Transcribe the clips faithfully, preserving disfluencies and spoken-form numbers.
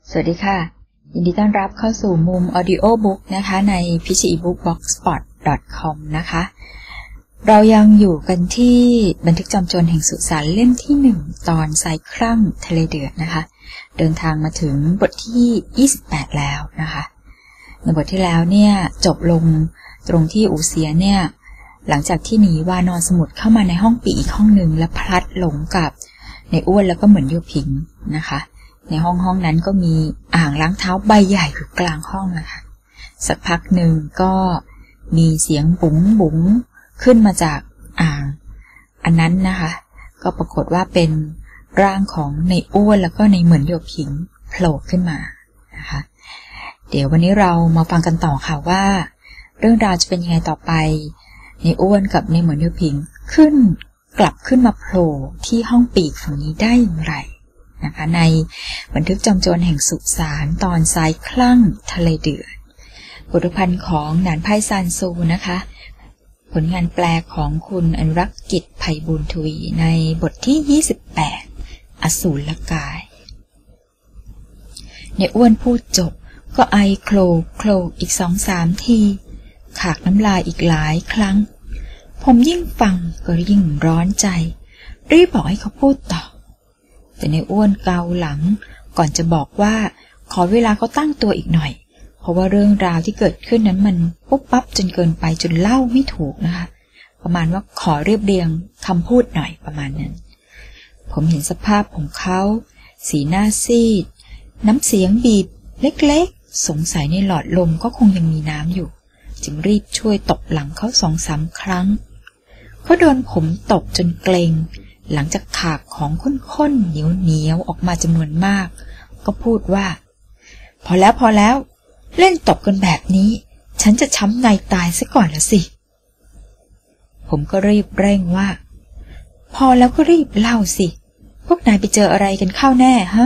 สวัสดีค่ะยินดีต้อนรับเข้าสู่มุม Audio Book นะคะใน พี จี อี บุ๊ก บล็อกสปอต ดอท คอม นะคะเรายังอยู่กันที่บันทึกจอมโจรแห่งสุสานเล่มที่หนึ่งตอนทรายครั่งทะเลเดือดนะคะเดินทางมาถึงบทที่ยี่สิบแปดแล้วนะคะในบทที่แล้วเนี่ยจบลงตรงที่อูเซียเนี่ยหลังจากที่หนีวานอนสมุทรเข้ามาในห้องปีอีกห้องหนึ่งและพลัดหลงกับในอ้วนแล้วก็เหมือนโยผิงนะคะในห้องห้องนั้นก็มีอ่างล้างเท้าใบใหญ่อยู่กลางห้องนะคะสักพักหนึ่งก็มีเสียงบุ๋งบุ๋งขึ้นมาจากอ่างอันนั้นนะคะก็ปรากฏว่าเป็นร่างของในอ้วนแล้วก็ในเหมือนโยผิงโผล่ขึ้นมานะคะเดี๋ยววันนี้เรามาฟังกันต่อค่ะว่าเรื่องราวจะเป็นยังไงต่อไปในอ้วนกับในเหมือนโยผิงขึ้นกลับขึ้นมาโผล่ที่ห้องปีกฝั่งนี้ได้อย่างไรนะคะในบันทึกจอมโจรแห่งสุสานตอนทรายคลั่งทะเลเดือดบทพันธ์ของหนานไพซานซูนะคะผลงานแปลของคุณอนุรักษ์กิจไพบูลย์ทวีในบทที่ยี่สิบแปดอสูรกายในอ้วนพูดจบก็ไอโคลโคลอีกสองสามทีขากน้ำลายอีกหลายครั้งผมยิ่งฟังก็ยิ่งร้อนใจรีบบอกให้เขาพูดต่อแต่ในอ้วนเกาหลังก่อนจะบอกว่าขอเวลาเขาตั้งตัวอีกหน่อยเพราะว่าเรื่องราวที่เกิดขึ้นนั้นมันปุ๊บปั๊บจนเกินไปจนเล่าไม่ถูกนะคะประมาณว่าขอเรียบเรียงคำพูดหน่อยประมาณนั้นผมเห็นสภาพของเขาสีหน้าซีดน้ำเสียงบีบเล็กๆสงสัยในหลอดลมก็คงยังมีน้ำอยู่จึงรีบช่วยตบหลังเขาสองสามครั้งเขาโดนผมตบจนเกร็งหลังจากขากของข้นๆเหนียวๆออกมาจำนวนมากก็พูดว่าพอแล้วพอแล้วเล่นตบกันแบบนี้ฉันจะช้ำในตายซะก่อนละสิผมก็รีบเร่งว่าพอแล้วก็รีบเล่าสิพวกนายไปเจออะไรกันเข้าแน่ฮะ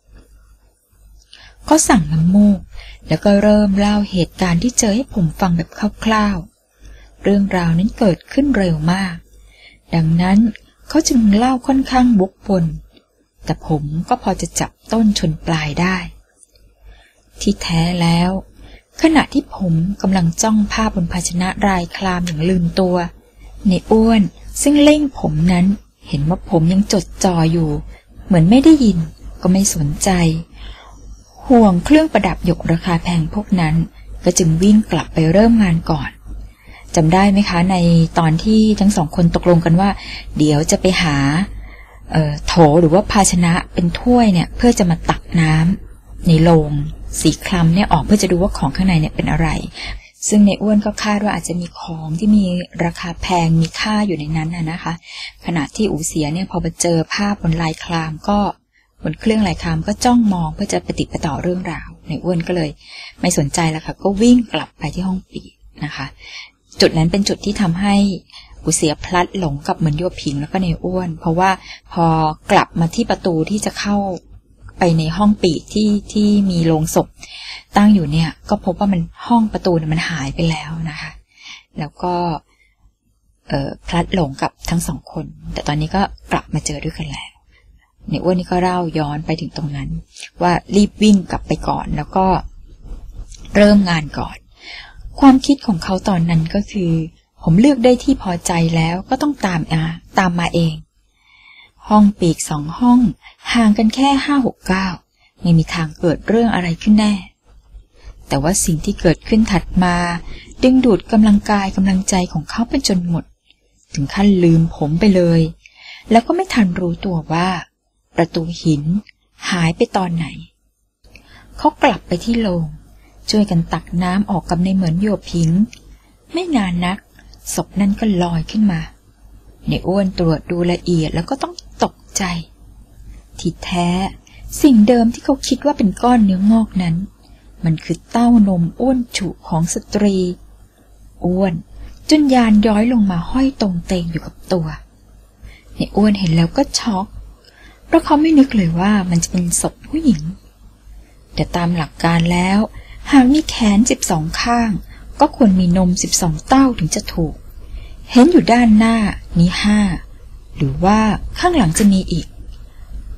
เขาสั่งน้ำมูกแล้วก็เริ่มเล่าเหตุการณ์ที่เจอให้ผมฟังแบบคร่าวๆเรื่องราวนั้นเกิดขึ้นเร็วมากดังนั้นเขาจึงเล่าค่อนข้างวกวนแต่ผมก็พอจะจับต้นชนปลายได้ที่แท้แล้วขณะที่ผมกำลังจ้องภาพบนภาชนะรายคลามอย่างลืมตัวในอ้วนซึ่งเล่งผมนั้นเห็นว่าผมยังจดจ่ออยู่เหมือนไม่ได้ยินก็ไม่สนใจห่วงเครื่องประดับหยกราคาแพงพวกนั้นก็จึงวิ่งกลับไปเริ่มงานก่อนจำได้ไหมคะในตอนที่ทั้งสองคนตกลงกันว่าเดี๋ยวจะไปหาเอ่อโถหรือว่าภาชนะเป็นถ้วยเนี่ยเพื่อจะมาตักน้ำในโลงสีคล้ำเนี่ยออกเพื่อจะดูว่าของข้างในเนี่ยเป็นอะไรซึ่งในอ้วนก็คาดว่าอาจจะมีของที่มีราคาแพงมีค่าอยู่ในนั้นน่ะนะคะขณะที่อูเสียเนี่ยพอไปเจอภาพบนลายคลามก็บนเครื่องลายคลามก็จ้องมองเพื่อจะปฏิปต่อเรื่องราวในอ้วนก็เลยไม่สนใจแล้วค่ะก็วิ่งกลับไปที่ห้องปีนะคะจุดนั้นเป็นจุดที่ทำให้อูเสียพลัดหลงกับเหมือนโยผิงแล้วก็ในอ้วนเพราะว่าพอกลับมาที่ประตูที่จะเข้าไปในห้องปีกที่ที่มีโลงศพตั้งอยู่เนี่ยก็พบว่ามันห้องประตูเนี่ยมันหายไปแล้วนะคะแล้วก็เอ่อพลัดหลงกับทั้งสองคนแต่ตอนนี้ก็กลับมาเจอด้วยกันแล้วในอ้วนนี่ก็เล่าย้อนไปถึงตรงนั้นว่ารีบวิ่งกลับไปก่อนแล้วก็เริ่มงานก่อนความคิดของเขาตอนนั้นก็คือผมเลือกได้ที่พอใจแล้วก็ต้องตามอาตามมาเองห้องปีกสองห้องห่างกันแค่ห้าหกเก้าไม่มีทางเกิดเรื่องอะไรขึ้นแน่แต่ว่าสิ่งที่เกิดขึ้นถัดมาดึงดูดกำลังกายกำลังใจของเขาไปจนหมดถึงขั้นลืมผมไปเลยแล้วก็ไม่ทันรู้ตัวว่าประตูหินหายไปตอนไหนเขากลับไปที่โรงช่วยกันตักน้ำออกกับในเหมือนโยผิงไม่นานนักศพนั้นก็ลอยขึ้นมาในอ้วนตรวจดูละเอียดแล้วก็ต้องตกใจที่แท้สิ่งเดิมที่เขาคิดว่าเป็นก้อนเนื้องอกนั้นมันคือเต้านมอ้วนฉุของสตรีอ้วนจนยานย้อยลงมาห้อยตรงเตงอยู่กับตัวในอ้วนเห็นแล้วก็ช็อกเพราะเขาไม่นึกเลยว่ามันจะเป็นศพผู้หญิงแต่ตามหลักการแล้วหากมีแขนสิบสองข้างก็ควรมีนมสิบสองเต้าถึงจะถูกเห็นอยู่ด้านหน้านี้ห้าหรือว่าข้างหลังจะมีอีก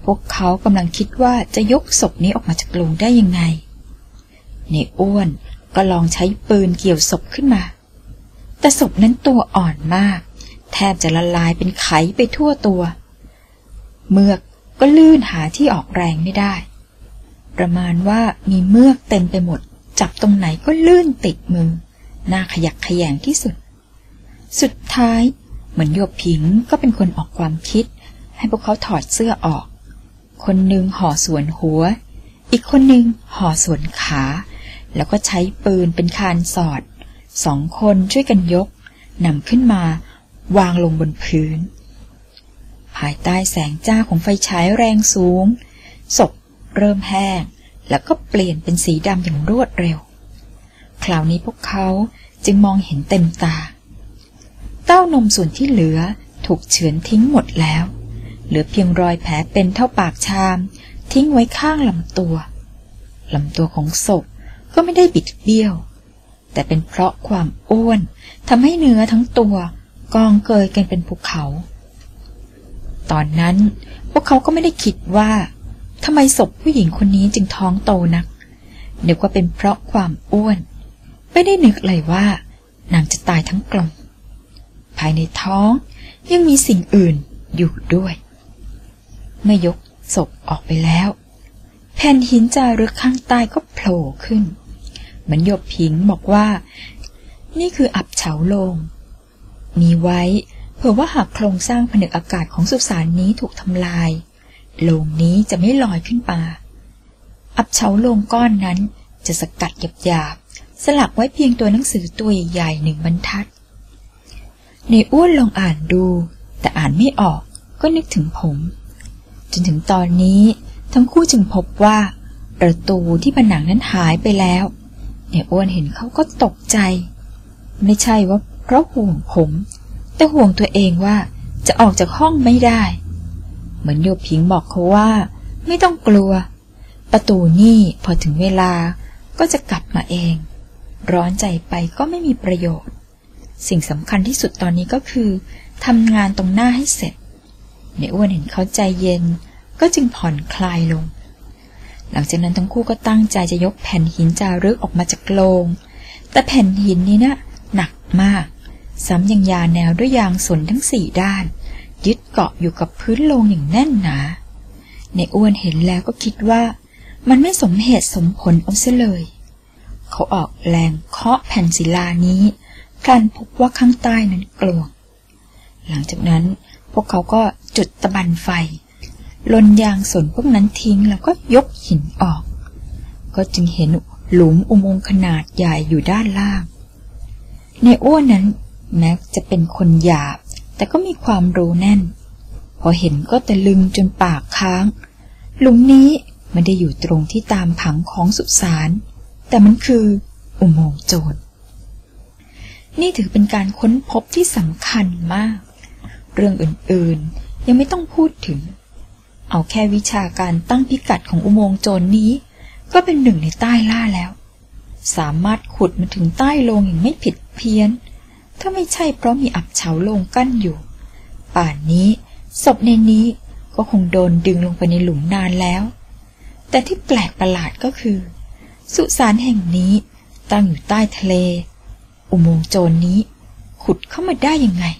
พวกเขากำลังคิดว่าจะยกศพนี้ออกมาจากโลงได้ยังไงในอ้วนก็ลองใช้ปืนเกี่ยวศพขึ้นมาแต่ศพนั้นตัวอ่อนมากแทบจะละลายเป็นไขไปทั่วตัวเมือกก็ลื่นหาที่ออกแรงไม่ได้ประมาณว่ามีเมือกเต็มไปหมดจับตรงไหนก็ลื่นติดมือน่าขยักขยงที่สุดสุดท้ายเหมือนโยบผิงก็เป็นคนออกความคิดให้พวกเขาถอดเสื้อออกคนหนึ่งห่อส่วนหัวอีกคนหนึ่งห่อส่วนขาแล้วก็ใช้ปืนเป็นคานสอดสองคนช่วยกันยกนำขึ้นมาวางลงบนพื้นภายใต้แสงจ้าของไฟฉายแรงสูงศพเริ่มแห้งแล้วก็เปลี่ยนเป็นสีดำอย่างรวดเร็วคราวนี้พวกเขาจึงมองเห็นเต็มตาเต้านมส่วนที่เหลือถูกเฉือนทิ้งหมดแล้วเหลือเพียงรอยแผลเป็นเท่าปากชามทิ้งไว้ข้างลำตัวลำตัวของศพก็ไม่ได้บิดเบี้ยวแต่เป็นเพราะความอ้วนทำให้เนื้อทั้งตัวกองเกยกันเป็นภูเขาตอนนั้นพวกเขาก็ไม่ได้คิดว่าทำไมศพผู้หญิงคนนี้จึงท้องโตนักนึกว่าเป็นเพราะความอ้วนไม่ได้นึกเลยว่านางจะตายทั้งกลมภายในท้องยังมีสิ่งอื่นอยู่ด้วยเมื่อยกศพออกไปแล้วแผ่นหินจารึกข้างใต้ก็โผล่ขึ้นเหมือนโยบผิงบอกว่านี่คืออับเฉาโลงมีไว้เผื่อว่าหากโครงสร้างผนึกอากาศของสุสานนี้ถูกทำลายโลงนี้จะไม่ลอยขึ้นมาอับเฉาโลงก้อนนั้นจะสกัดหยาบๆสลักไว้เพียงตัวหนังสือตัวใหญ่ๆหนึ่งบรรทัดในอ้วนลองอ่านดูแต่อ่านไม่ออกก็นึกถึงผมจนถึงตอนนี้ทั้งคู่จึงพบว่าประตูที่ผนังนั้นหายไปแล้วในอ้วนเห็นเขาก็ตกใจไม่ใช่ว่าเพราะห่วงผมแต่ห่วงตัวเองว่าจะออกจากห้องไม่ได้เหมือนโยบผิงบอกเขาว่าไม่ต้องกลัวประตูนี่พอถึงเวลาก็จะกลับมาเองร้อนใจไปก็ไม่มีประโยชน์สิ่งสำคัญที่สุดตอนนี้ก็คือทำงานตรงหน้าให้เสร็จในอ้วนเห็นเขาใจเย็นก็จึงผ่อนคลายลงหลังจากนั้นทั้งคู่ก็ตั้งใจจะยกแผ่นหินจารึกออกมาจากโลงแต่แผ่นหินนี้นะหนักมากซ้ำยังยาแนวด้วยยางสนทั้งสี่ด้านยึดเกาะอยู่กับพื้นโลงอย่างแน่นหนาในอ้วนเห็นแล้วก็คิดว่ามันไม่สมเหตุสมผลเอาเสียเลยเขาออกแรงเคาะแผ่นศิลานี้พลันพบว่าข้างใต้นั้นกลวงหลังจากนั้นพวกเขาก็จุดตะบันไฟลนยางสนพวกนั้นทิ้งแล้วก็ยกหินออกก็จึงเห็นหลุมอุโมงค์ขนาดใหญ่อยู่ด้านล่างในอ้วนนั้นแม้จะเป็นคนหยาบแต่ก็มีความรู้แน่นพอเห็นก็ตะลึงจนปากค้างหลุมนี้ไม่ได้อยู่ตรงที่ตามผังของสุสานแต่มันคืออุโมงค์โจรนี่ถือเป็นการค้นพบที่สำคัญมากเรื่องอื่นๆยังไม่ต้องพูดถึงเอาแค่วิชาการตั้งพิกัดของอุโมงค์โจรนี้ก็เป็นหนึ่งในใต้ล่าแล้วสามารถขุดมาถึงใต้โลงอย่างไม่ผิดเพี้ยนถ้าไม่ใช่เพราะมีอับเฉาโลงกั้นอยู่ป่านนี้ศพในนี้ก็คงโดนดึงลงไปในหลุมนานแล้วแต่ที่แปลกประหลาดก็คือสุสานแห่งนี้ตั้งอยู่ใต้ทะเลอุโมงค์โจรนี้ขุดเข้ามาได้ยังไง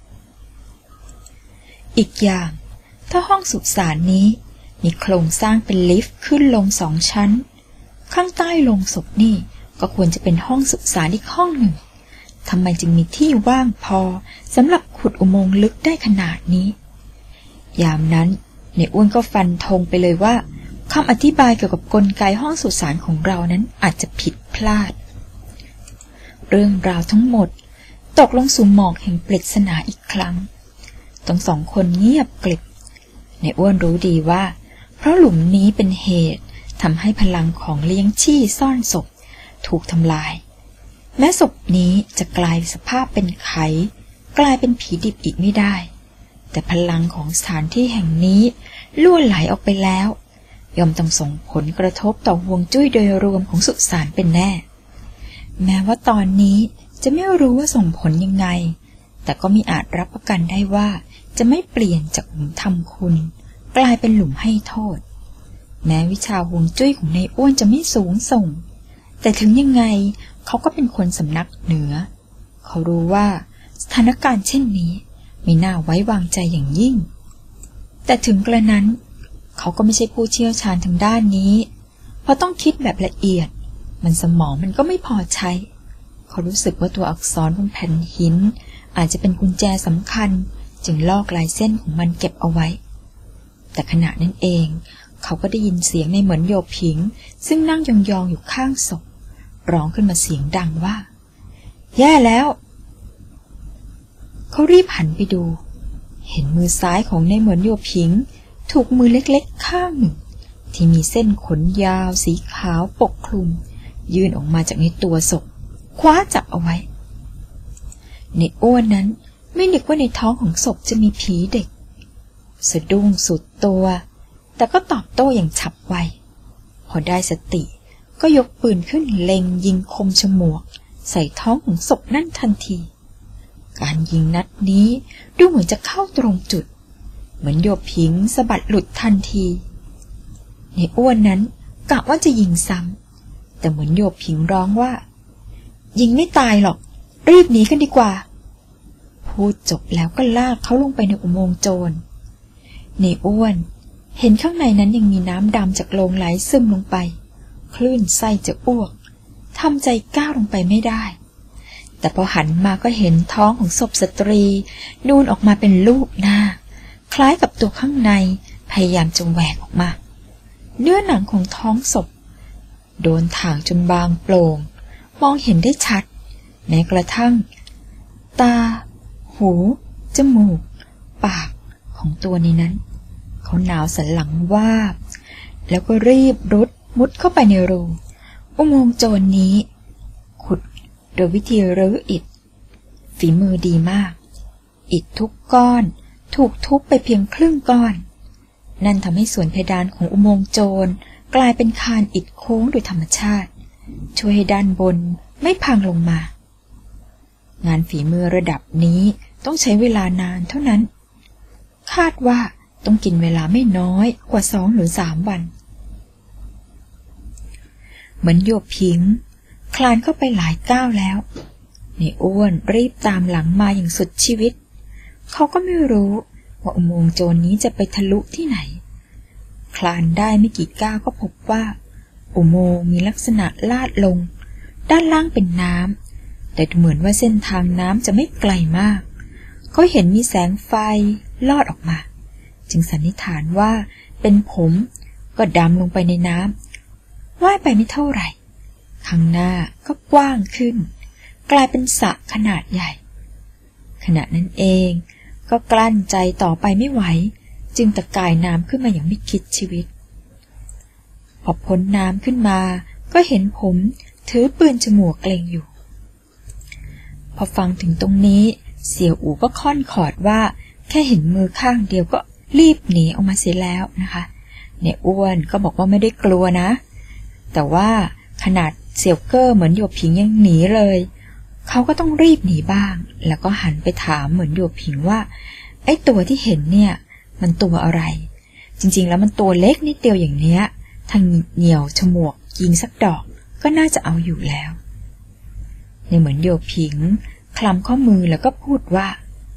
อีกอย่างถ้าห้องสุสานนี้มีโครงสร้างเป็นลิฟต์ขึ้นลงสองชั้นข้างใต้โลงศพนี่ก็ควรจะเป็นห้องสุสานอีกห้องหนึ่งทำไมจึงมีที่ว่างพอสำหรับขุดอุโมงค์ลึกได้ขนาดนี้ยามนั้นในอ้วนก็ฟันธงไปเลยว่าคำอธิบายเกี่ยวกับกลไกห้องสุสานของเรานั้นอาจจะผิดพลาดเรื่องราวทั้งหมดตกลงสู่หมอกแห่งปริศนาอีกครั้งทั้งสองคนเงียบกริบในอ้วนรู้ดีว่าเพราะหลุมนี้เป็นเหตุทำให้พลังของเลี้ยงชี่ซ่อนศพถูกทำลายแม้ศพนี้จะกลายสภาพเป็นไขกลายเป็นผีดิบอีกไม่ได้แต่พลังของสถานที่แห่งนี้ล่วไหลออกไปแล้วย่อมต้องส่งผลกระทบต่อฮวงจุ้ยโดยรวมของสุสานเป็นแน่แม้ว่าตอนนี้จะไม่รู้ว่าส่งผลยังไงแต่ก็มิอาจรับประกันได้ว่าจะไม่เปลี่ยนจากหลุมทำคุณกลายเป็นหลุมให้โทษแม้วิชาฮวงจุ้ยของนายอ้วนจะไม่สูงส่งแต่ถึงยังไงเขาก็เป็นคนสำนักเหนือเขารู้ว่าสถานการณ์เช่นนี้ไม่น่าไว้วางใจอย่างยิ่งแต่ถึงกระนั้นเขาก็ไม่ใช่ผู้เชี่ยวชาญทางด้านนี้เพราะต้องคิดแบบละเอียดมันสมองมันก็ไม่พอใช้เขารู้สึกว่าตัวอักษรบนแผ่นหินอาจจะเป็นกุญแจสำคัญจึงลอกลายเส้นของมันเก็บเอาไว้แต่ขณะนั้นเองเขาก็ได้ยินเสียงในเหมือนโยผิงซึ่งนั่งยองๆอยู่ข้างศพร้องขึ้นมาเสียงดังว่าแย่แล้วเขารีบหันไปดูเห็นมือซ้ายของในเหมือนโยผิงถูกมือเล็กๆข้างหนึ่งที่มีเส้นขนยาวสีขาวปกคลุมยื่นออกมาจากในตัวศพคว้าจับเอาไว้ในอ้วนนั้นไม่นึกว่าในท้องของศพจะมีผีเด็กสะดุ้งสุดตัวแต่ก็ตอบโต้อย่างฉับไวพอได้สติก็ยกปืนขึ้นเล็งยิงคมฉมวกใส่ท้องของศพนั่นทันทีการยิงนัดนี้ดูเหมือนจะเข้าตรงจุดเหมือนโยผิงสะบัดหลุดทันทีในอ้วนนั้นกะว่าจะยิงซ้ำแต่เหมือนโยผิงร้องว่ายิงไม่ตายหรอกรีบหนีกันดีกว่าพูดจบแล้วก็ลากเขาลงไปในอุโมงค์โจรในอ้วนเห็นข้างในนั้นยังมีน้ำดำจากโลงไหลซึมลงไปคลื่นไส้จะอ้วกทำใจก้าวลงไปไม่ได้แต่พอหันมาก็เห็นท้องของศพสตรีนูนออกมาเป็นรูปหน้าคล้ายกับตัวข้างในพยายามจะแหวกออกมาเนื้อหนังของท้องศพโดนถางจนบางโปร่งมองเห็นได้ชัดแม้กระทั่งตาหูจมูกปากของตัวนี้นั้นเขาหนาวสันหลังวาบแล้วก็รีบรุดมุดเข้าไปในรูอุโมงค์โจรนี้ขุดโดยวิธีรื้ออิฐฝีมือดีมากอิฐทุกก้อนถูกทุบไปเพียงครึ่งก้อนนั่นทำให้ส่วนเพดานของอุโมงค์โจรกลายเป็นคานอิฐโค้งโดยธรรมชาติช่วยให้ด้านบนไม่พังลงมางานฝีมือระดับนี้ต้องใช้เวลานานเท่านั้นคาดว่าต้องกินเวลาไม่น้อยกว่าสองหรือสามวันเหมือนโยผิงคลานเข้าไปหลายก้าวแล้วในอ้วนรีบตามหลังมาอย่างสุดชีวิตเขาก็ไม่รู้ว่าอุโมงค์โจรนี้จะไปทะลุที่ไหนคลานได้ไม่กี่ก้าวก็พบว่าอุโมงค์มีลักษณะลาดลงด้านล่างเป็นน้ำแต่เหมือนว่าเส้นทางน้ำจะไม่ไกลมากเขาเห็นมีแสงไฟลอดออกมาจึงสันนิษฐานว่าเป็นผมก็ดำลงไปในน้ำว่ายไปไม่เท่าไหร่ข้างหน้าก็กว้างขึ้นกลายเป็นสระขนาดใหญ่ขณะนั้นเองก็กลั้นใจต่อไปไม่ไหวจึงตะกายน้ำขึ้นมาอย่างไม่คิดชีวิตพอพ้นน้ำขึ้นมาก็เห็นผมถือปืนฉมวกเกร็งอยู่พอฟังถึงตรงนี้เสี่ยวอู่ก็ค่อนขอดว่าแค่เห็นมือข้างเดียวก็รีบหนีออกมาเสียแล้วนะคะเนี่ยอ้วนก็บอกว่าไม่ได้กลัวนะแต่ว่าขนาดเสี่ยวเก้อเหมือนโยผิงยังหนีเลยเขาก็ต้องรีบหนีบ้างแล้วก็หันไปถามเหมือนโยผิงว่าไอ้ตัวที่เห็นเนี่ยมันตัวอะไรจริงๆแล้วมันตัวเล็กนิดเดียวอย่างเนี้ยทางเหนี่ยวฉมวกยิงสักดอกก็น่าจะเอาอยู่แล้วในเหมือนโยผิงคลำข้อมือแล้วก็พูดว่า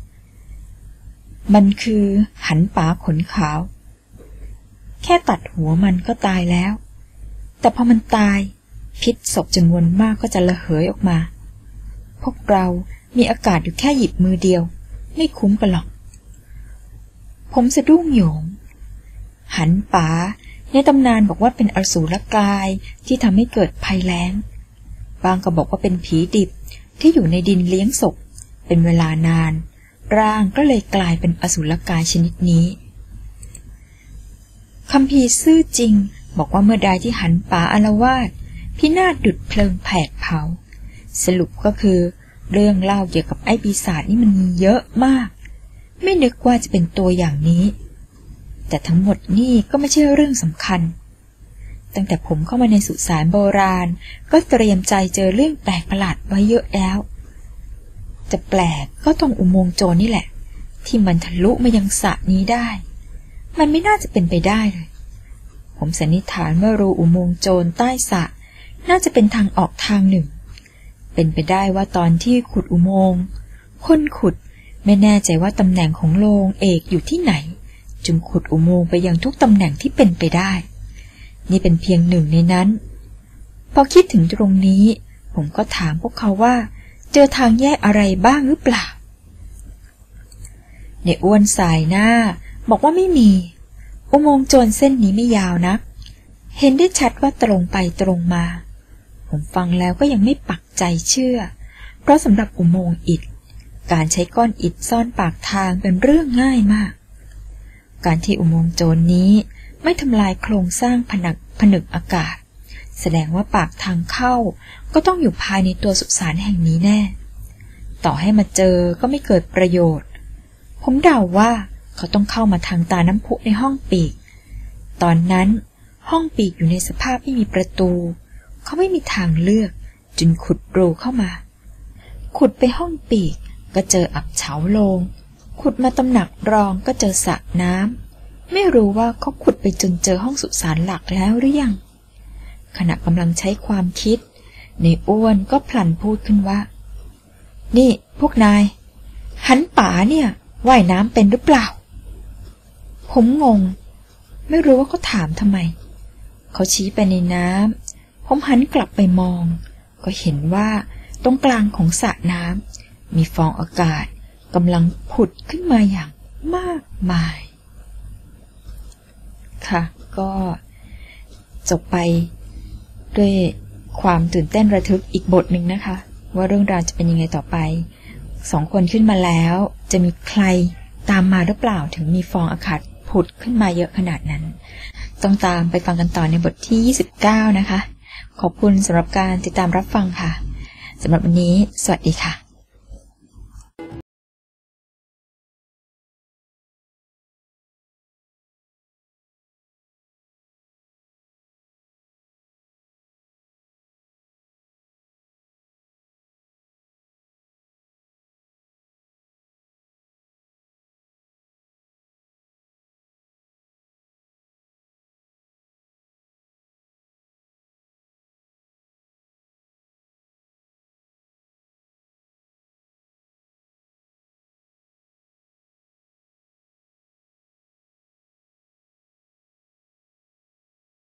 มันคือหันป๋าขนขาวแค่ตัดหัวมันก็ตายแล้วแต่พอมันตายพิษศพจำนวนมากก็จะระเหยออกมาพวกเรามีอากาศอยู่แค่หยิบมือเดียวไม่คุ้มกันหรอกผมสะดุ้งโหยงหันป๋าในตำนานบอกว่าเป็นอสูรกายที่ทำให้เกิดภัยแล้งบางก็บอกว่าเป็นผีดิบที่อยู่ในดินเลี้ยงศพเป็นเวลานานร่างก็เลยกลายเป็นอสูรกายชนิดนี้คัมภีร์ซื่อจริงบอกว่าเมื่อใดที่หันป๋าอาละวาดพินาศดุจเพลิงแผดเผาสรุปก็คือเรื่องเล่าเกี่ยวกับไอ้ปีศาจนี่มันมีเยอะมากไม่นึกว่าจะเป็นตัวอย่างนี้แต่ทั้งหมดนี่ก็ไม่ใช่เรื่องสำคัญตั้งแต่ผมเข้ามาในสุสานโบราณก็เตรียมใจเจอเรื่องแปลกประหลาดไว้เยอะแล้วจะแปลกก็ตรงอุโมงค์โจรนี่แหละที่มันทะลุมายังสระนี้ได้มันไม่น่าจะเป็นไปได้เลยผมสันนิษฐานว่ารูอุโมงค์โจรใต้สระน่าจะเป็นทางออกทางหนึ่งเป็นไปได้ว่าตอนที่ขุดอุโมงค์คนขุดไม่แน่ใจว่าตำแหน่งของโลงเอกอยู่ที่ไหนจึงขุดอุโมงค์ไปยังทุกตำแหน่งที่เป็นไปได้นี่เป็นเพียงหนึ่งในนั้นพอคิดถึงตรงนี้ผมก็ถามพวกเขาว่าเจอทางแยกอะไรบ้างหรือเปล่าในอ้วนสายหน้าบอกว่าไม่มีอุโมงค์โจรเส้นนี้ไม่ยาวนักเห็นได้ชัดว่าตรงไปตรงมาผมฟังแล้วก็ยังไม่ปักใจเชื่อเพราะสำหรับอุโมงค์อิฐการใช้ก้อนอิฐซ่อนปากทางเป็นเรื่องง่ายมากการที่อุโมงค์โจรนี้ไม่ทำลายโครงสร้างผนังผนึกอากาศแสดงว่าปากทางเข้าก็ต้องอยู่ภายในตัวสุสานแห่งนี้แน่ต่อให้มาเจอก็ไม่เกิดประโยชน์ผมเดาว่าเขาต้องเข้ามาทางตาน้ำพุในห้องปีกตอนนั้นห้องปีกอยู่ในสภาพไม่มีประตูเขาไม่มีทางเลือกจึงขุดรูเข้ามาขุดไปห้องปีกก็เจออับเฉาโลงขุดมาตำหนักรองก็เจอสระน้ำไม่รู้ว่าเขาขุดไปจนเจอห้องสุสานหลักแล้วหรือยังขณะกำลังใช้ความคิดในอ้วนก็พลันพูดขึ้นว่านี่พวกนายหันป๋าเนี่ยว่ายน้ำเป็นหรือเปล่าผมงงไม่รู้ว่าเขาถามทำไมเขาชี้ไปในน้ำผมหันกลับไปมองก็เห็นว่าตรงกลางของสระน้ำมีฟองอากาศกำลังผุดขึ้นมาอย่างมากมายค่ะก็จบไปด้วยความตื่นเต้นระทึกอีกบทหนึ่งนะคะว่าเรื่องราวจะเป็นยังไงต่อไปสองคนขึ้นมาแล้วจะมีใครตามมาหรือเปล่าถึงมีฟองอากาศผุดขึ้นมาเยอะขนาดนั้นต้องตามไปฟังกันต่อในบทที่ยี่สิบเก้านะคะขอบคุณสำหรับการติดตามรับฟังค่ะสำหรับวันนี้สวัสดีค่ะ